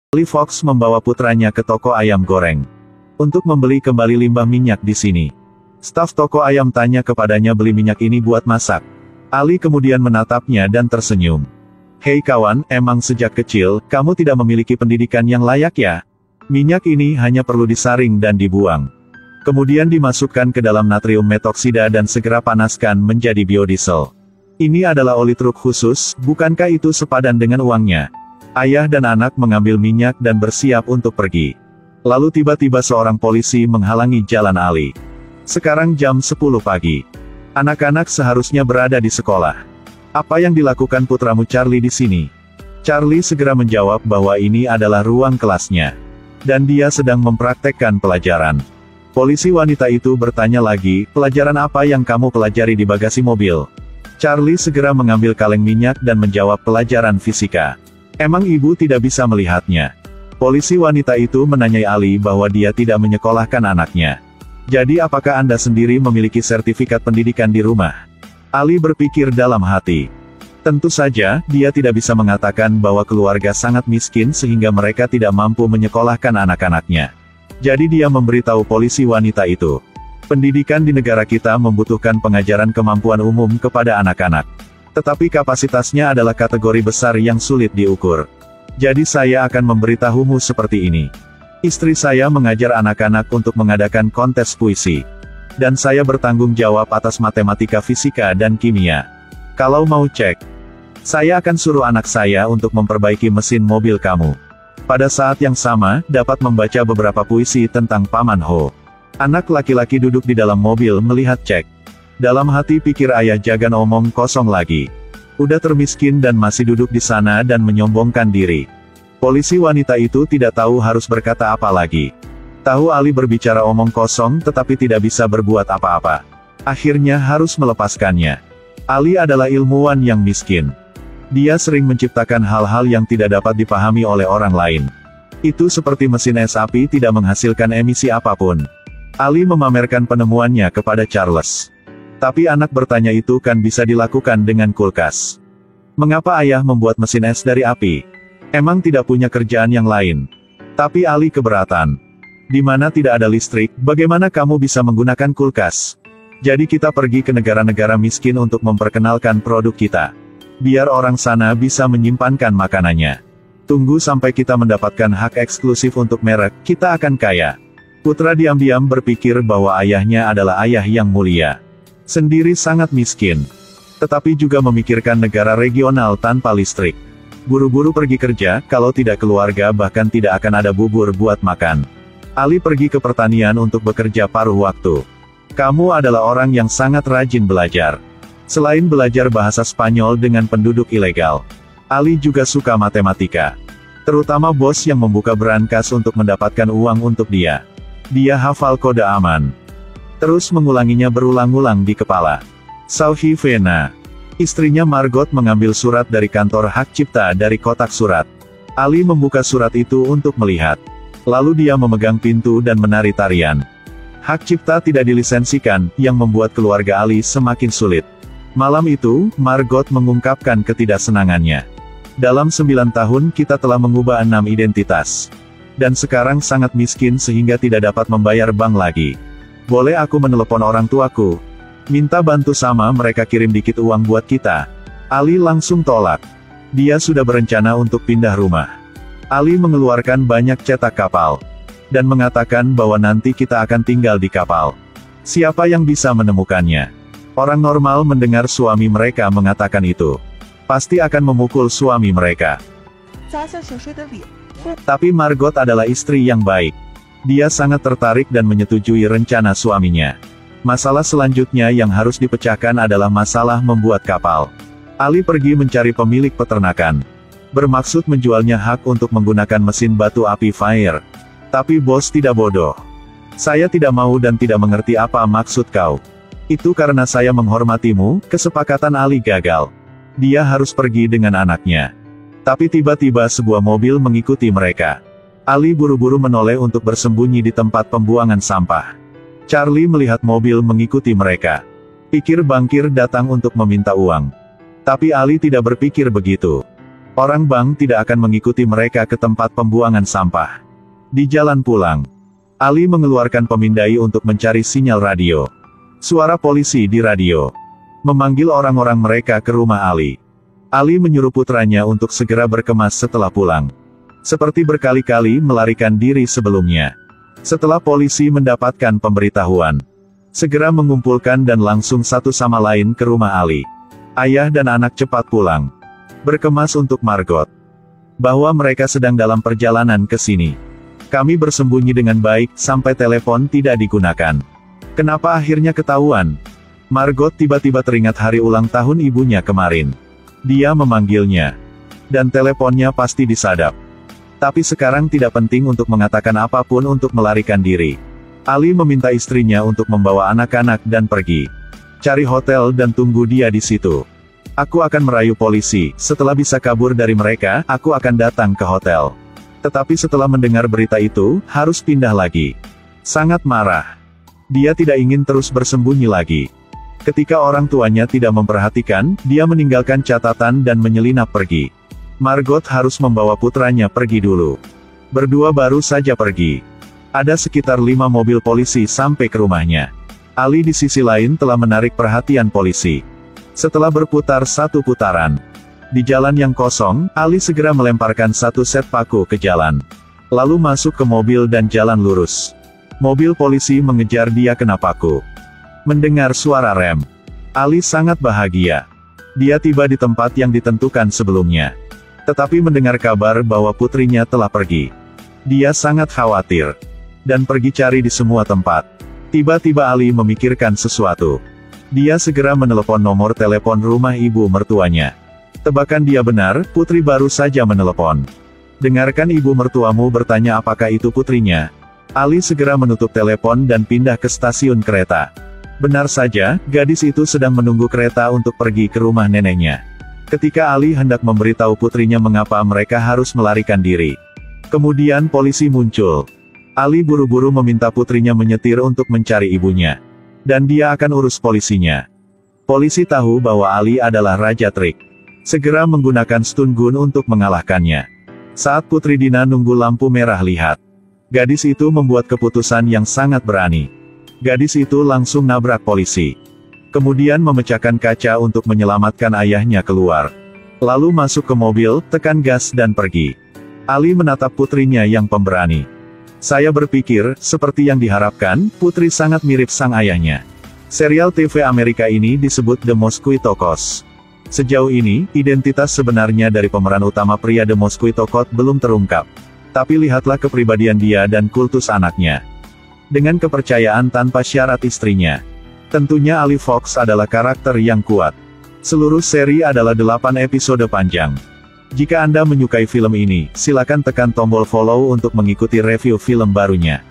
Ali Fox membawa putranya ke toko ayam goreng untuk membeli kembali limbah minyak di sini. Staf toko ayam tanya kepadanya beli minyak ini buat masak. Ali kemudian menatapnya dan tersenyum. Hei kawan, emang sejak kecil, kamu tidak memiliki pendidikan yang layak ya? Minyak ini hanya perlu disaring dan dibuang. Kemudian dimasukkan ke dalam natrium metoksida dan segera panaskan menjadi biodiesel. Ini adalah oli truk khusus, bukankah itu sepadan dengan uangnya? Ayah dan anak mengambil minyak dan bersiap untuk pergi. Lalu tiba-tiba seorang polisi menghalangi jalan Ali. Sekarang jam 10 pagi. Anak-anak seharusnya berada di sekolah. Apa yang dilakukan putramu Charlie di sini? Charlie segera menjawab bahwa ini adalah ruang kelasnya. Dan dia sedang mempraktekkan pelajaran. Polisi wanita itu bertanya lagi, pelajaran apa yang kamu pelajari di bagasi mobil? Charlie segera mengambil kaleng minyak dan menjawab pelajaran fisika. Emang ibu tidak bisa melihatnya? Polisi wanita itu menanyai Ali bahwa dia tidak menyekolahkan anaknya. Jadi apakah Anda sendiri memiliki sertifikat pendidikan di rumah? Ali berpikir dalam hati. Tentu saja, dia tidak bisa mengatakan bahwa keluarga sangat miskin sehingga mereka tidak mampu menyekolahkan anak-anaknya. Jadi dia memberitahu polisi wanita itu. Pendidikan di negara kita membutuhkan pengajaran kemampuan umum kepada anak-anak. Tetapi kapasitasnya adalah kategori besar yang sulit diukur. Jadi saya akan memberitahumu seperti ini. Istri saya mengajar anak-anak untuk mengadakan kontes puisi. Dan saya bertanggung jawab atas matematika, fisika dan kimia. Kalau mau cek, saya akan suruh anak saya untuk memperbaiki mesin mobil kamu. Pada saat yang sama, dapat membaca beberapa puisi tentang Paman Ho. Anak laki-laki duduk di dalam mobil melihat cek. Dalam hati pikir ayah Jagan omong kosong lagi. Udah termiskin dan masih duduk di sana dan menyombongkan diri. Polisi wanita itu tidak tahu harus berkata apa lagi. Tahu Ali berbicara omong kosong tetapi tidak bisa berbuat apa-apa. Akhirnya harus melepaskannya. Ali adalah ilmuwan yang miskin. Dia sering menciptakan hal-hal yang tidak dapat dipahami oleh orang lain. Itu seperti mesin es api tidak menghasilkan emisi apapun. Ali memamerkan penemuannya kepada Charles. Tapi anak bertanya itu kan bisa dilakukan dengan kulkas. Mengapa ayah membuat mesin es dari api? Emang tidak punya kerjaan yang lain? Tapi Ali keberatan. Di mana tidak ada listrik, bagaimana kamu bisa menggunakan kulkas? Jadi kita pergi ke negara-negara miskin untuk memperkenalkan produk kita. Biar orang sana bisa menyimpankan makanannya. Tunggu sampai kita mendapatkan hak eksklusif untuk merek, kita akan kaya. Putra diam-diam berpikir bahwa ayahnya adalah ayah yang mulia. Sendiri sangat miskin. Tetapi juga memikirkan negara regional tanpa listrik. Buru-buru pergi kerja, kalau tidak keluarga bahkan tidak akan ada bubur buat makan. Ali pergi ke pertanian untuk bekerja paruh waktu. Kamu adalah orang yang sangat rajin belajar. Selain belajar bahasa Spanyol dengan penduduk ilegal, Ali juga suka matematika. Terutama bos yang membuka brankas untuk mendapatkan uang untuk dia. Dia hafal kode aman. Terus mengulanginya berulang-ulang di kepala. Sauhi Vena. Istrinya Margot mengambil surat dari kantor hak cipta dari kotak surat. Ali membuka surat itu untuk melihat. Lalu dia memegang pintu dan menari tarian. Hak cipta tidak dilisensikan, yang membuat keluarga Ali semakin sulit. Malam itu, Margot mengungkapkan ketidaksenangannya. Dalam 9 tahun kita telah mengubah 6 identitas. Dan sekarang sangat miskin sehingga tidak dapat membayar bank lagi. Boleh aku menelepon orang tuaku? Minta bantu sama mereka kirim dikit uang buat kita. Ali langsung tolak. Dia sudah berencana untuk pindah rumah. Ali mengeluarkan banyak cetak kapal. Dan mengatakan bahwa nanti kita akan tinggal di kapal. Siapa yang bisa menemukannya? Orang normal mendengar suami mereka mengatakan itu. Pasti akan memukul suami mereka. Tapi Margot adalah istri yang baik. Dia sangat tertarik dan menyetujui rencana suaminya. Masalah selanjutnya yang harus dipecahkan adalah masalah membuat kapal. Ali pergi mencari pemilik peternakan. Bermaksud menjualnya hak untuk menggunakan mesin batu api fire. Tapi bos tidak bodoh. Saya tidak mau dan tidak mengerti apa maksud kau. Itu karena saya menghormatimu, kesepakatan Ali gagal. Dia harus pergi dengan anaknya. Tapi tiba-tiba sebuah mobil mengikuti mereka. Ali buru-buru menoleh untuk bersembunyi di tempat pembuangan sampah. Charlie melihat mobil mengikuti mereka. Pikir bankir datang untuk meminta uang. Tapi Ali tidak berpikir begitu. Orang bank tidak akan mengikuti mereka ke tempat pembuangan sampah. Di jalan pulang, Ali mengeluarkan pemindai untuk mencari sinyal radio. Suara polisi di radio memanggil orang-orang mereka ke rumah Ali. Ali menyuruh putranya untuk segera berkemas setelah pulang. Seperti berkali-kali melarikan diri sebelumnya. Setelah polisi mendapatkan pemberitahuan, segera mengumpulkan dan langsung satu sama lain ke rumah Ali. Ayah dan anak cepat pulang. Berkemas untuk Margot bahwa mereka sedang dalam perjalanan ke sini. Kami bersembunyi dengan baik, sampai telepon tidak digunakan. Kenapa akhirnya ketahuan? Margot tiba-tiba teringat hari ulang tahun ibunya kemarin. Dia memanggilnya. Dan teleponnya pasti disadap. Tapi sekarang tidak penting untuk mengatakan apapun untuk melarikan diri. Ali meminta istrinya untuk membawa anak-anak dan pergi. Cari hotel dan tunggu dia di situ. Aku akan merayu polisi, setelah bisa kabur dari mereka, aku akan datang ke hotel. Tetapi setelah mendengar berita itu, harus pindah lagi. Sangat marah. Dia tidak ingin terus bersembunyi lagi. Ketika orang tuanya tidak memperhatikan, dia meninggalkan catatan dan menyelinap pergi. Margot harus membawa putranya pergi dulu. Berdua baru saja pergi. Ada sekitar 5 mobil polisi sampai ke rumahnya. Ali di sisi lain telah menarik perhatian polisi. Setelah berputar satu putaran di jalan yang kosong, Ali segera melemparkan satu set paku ke jalan. Lalu masuk ke mobil dan jalan lurus. Mobil polisi mengejar dia kena paku. Mendengar suara rem, Ali sangat bahagia. Dia tiba di tempat yang ditentukan sebelumnya. Tetapi mendengar kabar bahwa putrinya telah pergi. Dia sangat khawatir. Dan pergi cari di semua tempat. Tiba-tiba Ali memikirkan sesuatu. Dia segera menelepon nomor telepon rumah ibu mertuanya. Tebakan dia benar, putri baru saja menelepon. Dengarkan ibu mertuamu bertanya apakah itu putrinya. Ali segera menutup telepon dan pindah ke stasiun kereta. Benar saja, gadis itu sedang menunggu kereta untuk pergi ke rumah neneknya. Ketika Ali hendak memberitahu putrinya mengapa mereka harus melarikan diri, kemudian polisi muncul. Ali buru-buru meminta putrinya menyetir untuk mencari ibunya. Dan dia akan urus polisinya. Polisi tahu bahwa Ali adalah raja trik. Segera menggunakan stun gun untuk mengalahkannya. Saat Putri Dina nunggu lampu merah lihat, gadis itu membuat keputusan yang sangat berani. Gadis itu langsung nabrak polisi. Kemudian memecahkan kaca untuk menyelamatkan ayahnya keluar. Lalu masuk ke mobil, tekan gas dan pergi. Ali menatap putrinya yang pemberani. Saya berpikir, seperti yang diharapkan, putri sangat mirip sang ayahnya. Serial TV Amerika ini disebut The Mosquito Coast. Sejauh ini, identitas sebenarnya dari pemeran utama pria The Mosquito Coast belum terungkap. Tapi lihatlah kepribadian dia dan kultus anaknya. Dengan kepercayaan tanpa syarat istrinya. Tentunya Ali Fox adalah karakter yang kuat. Seluruh seri adalah 8 episode panjang. Jika Anda menyukai film ini, silakan tekan tombol follow untuk mengikuti review film barunya.